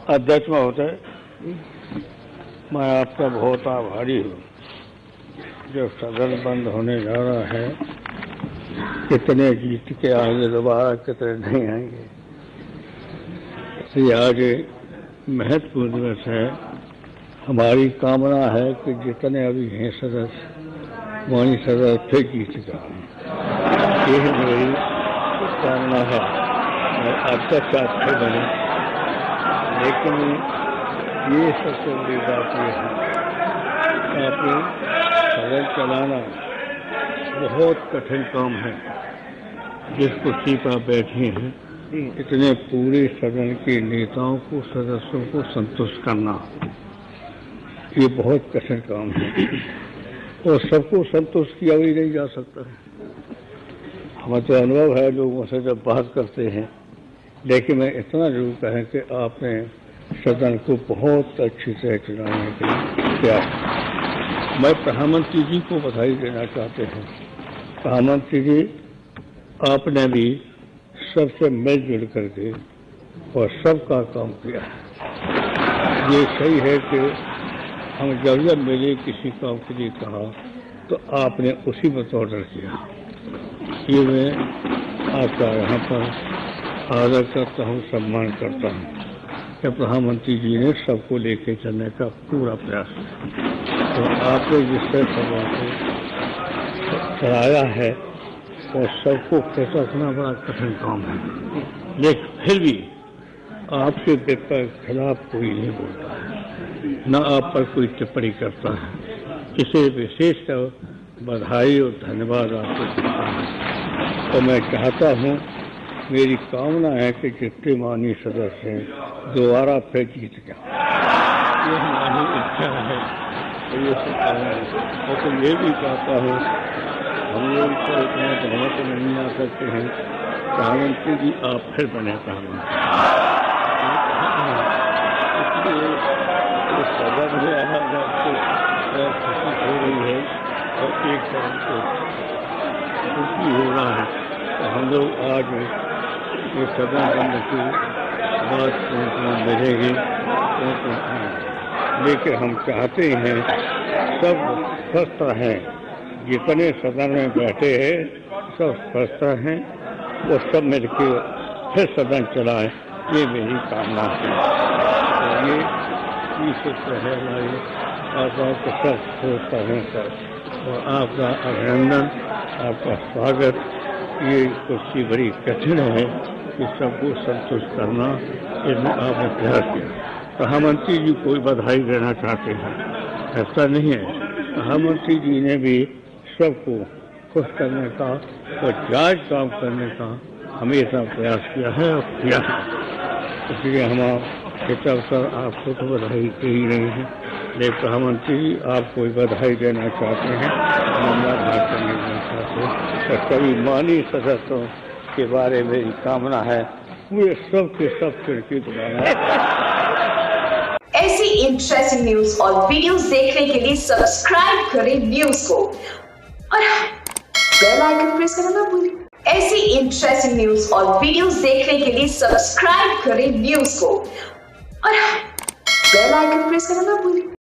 अध्यक्ष महोदय, मैं आपका बहुत आभारी हूँ। जो सदन बंद होने जा रहा है, कितने जीत के आगे दोबारा कितने नहीं आएंगे। इसलिए आज महत्वपूर्ण दिवस है। हमारी कामना है कि जितने अभी हैं सदस्य, माननीय सदस्य फिर जीत जाए। यही मेरी कामना है। मैं अध्यक्ष आपसे बने, लेकिन ये सबसे बड़ी बात यह है कि सदन चलाना बहुत कठिन काम है। जिस कुर्सी पर बैठे हैं, इतने पूरे सदन के नेताओं को, सदस्यों को संतुष्ट करना, ये बहुत कठिन काम है और सबको संतुष्ट किया भी नहीं जा सकता। हमें तो अनुभव है लोगों से जब बात करते हैं, लेकिन मैं इतना जरूर कहें कि आपने सदन को बहुत अच्छी तरह चलाने के लिए किया। मैं प्रधानमंत्री जी को बधाई देना चाहते हैं। प्रधानमंत्री जी, आपने भी सबसे मिलजुल करके और सबका काम किया। ये सही है कि हम जब मिले किसी काम के लिए कहा तो आपने उसी पर ऑर्डर किया। ये मैं आपका यहाँ पर आदर करता हूँ, सम्मान करता हूँ कि प्रधानमंत्री जी ने सबको लेके चलने का पूरा प्रयास किया। तो आपने जिस तरह सभा को चलाया है और सबको खुश रखना बड़ा कठिन काम है, लेकिन फिर भी आपके खिलाफ कोई नहीं बोलता है, न आप पर कोई टिप्पणी करता है। इसे विशेषकर बधाई और धन्यवाद आपको देता हूँ। तो मैं चाहता हूँ, मेरी कामना है कि जितने माननीय सदस्य हैं दोबारा फिर जीत जाए। ये हमारी इच्छा है, तो ये सब कामना है। और तो ये भी चाहता हूँ, हम लोग तो इतना बहुमत नहीं आ सकते हैं, प्रधानमंत्री जी आप फिर बने प्रधानमंत्री। इसलिए सदन में आना खुशी हो रही है और एक तरह से खुशी हो रहा है। तो हम लोग आज ये सदन बंद की बात मिलेगी, लेकिन हम चाहते हैं सब स्वस्थ रहें। जितने सदन में बैठे हैं सब स्वस्थ हैं और सब मिलकर फिर सदन चलाएं, ये मेरी कामना है। तो ये है हमारी आपका सब सोचता है सर, और आपका अभिनंदन, आपका स्वागत। ये कुर्सी बड़ी कठिन है कि सबको संतुष्ट करना, इसमें आपने प्रयास किया। प्रधानमंत्री जी को बधाई देना चाहते हैं, ऐसा नहीं है। प्रधानमंत्री जी ने भी सबको खुश करने का और जायज काम करने का हमेशा प्रयास किया है और किया है। इसलिए हम इस अवसर आपको तो बधाई दे ही रहे हैं, लेकिन प्रधानमंत्री जी आपको बधाई देना चाहते हैं, धन्यवाद करने देना चाहते हैं। सभी माननीय सदस्यों के बारे में मेरी कामना है, पूरे सब के सब खिड़की दोबारा। ऐसी इंटरेस्टिंग न्यूज और वीडियोस देखने के लिए सब्सक्राइब करें न्यूज को और बेल आइकन प्रेस करना ना भूलें। ऐसी इंटरेस्टिंग न्यूज और वीडियोस देखने के लिए सब्सक्राइब करें न्यूज को और बेल आइकन प्रेस करना ना भूलें।